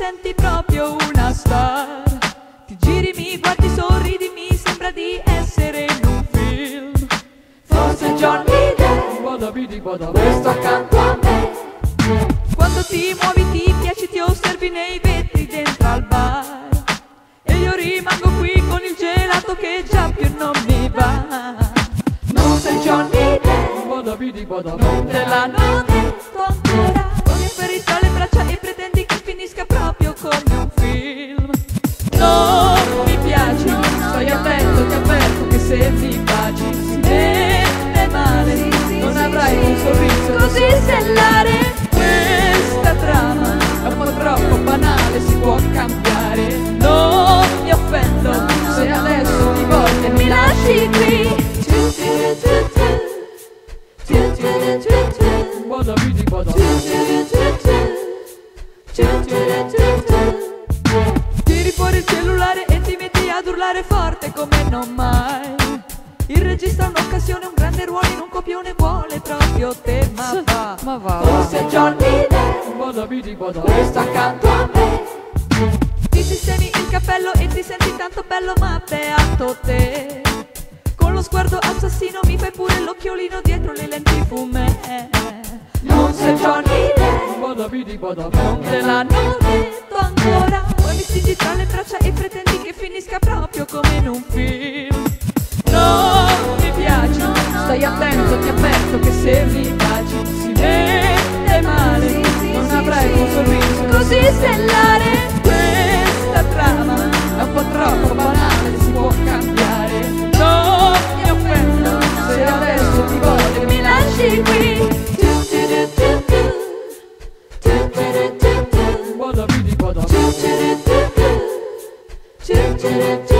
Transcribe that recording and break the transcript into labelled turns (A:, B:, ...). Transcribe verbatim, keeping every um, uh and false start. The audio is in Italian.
A: senti proprio una star. Ti giri, mi guardi, sorridi, mi sembra di essere in un film. Forse Johnny Depp,
B: Badabidi badabè,
A: questo accanto a me. Quando ti muovi, ti piaci, ti osservi nei vetri dentro al bar. E io rimango qui con il gelato che già più non mi va. Non sei Johnny Depp,
B: badabidi badabè,
A: non te l'hanno detto ancora. Con i ferri tra le braccia e pretendi che finisca proprio come un film. Non mi piaci, stai attento, ti avverto che se mi baci si vede male. Non avrai un sorriso così stellare. Questa trama è un po' troppo banale, si può cambiare. Non mi offendo se adesso ti voglio e mi lasci qui.
B: badabidi badabè,
A: Tiri fuori il cellulare e ti metti ad urlare forte come non mai. Il regista ha un'occasione, un grande ruolo in un copione, vuole proprio te, ma va.
B: ma va,
A: Forse Johnny Depp,
B: badabidi badabè,
A: questo accanto a me. Ti sistemi il cappello e ti senti tanto bello, ma beato te. Con lo sguardo assassino mi fai pure l'occhiolino dietro le lenti fumé. Non sei Johnny Depp,
B: badabidi badabè,
A: non te l'hanno detto ancora. Poi mi stringi tra le braccia e pretendi che finisca proprio come in un film. Non mi piaci, stai attento, ti avverto che se mi baci si vede male. Non avrai un sorriso così stellare. Questa trama è un po' troppo banale, si può cambiare. Non mi offendo se adesso ti voglio e mi lasci qui.
B: badabidi badabè.
A: Do do do do do do do do do.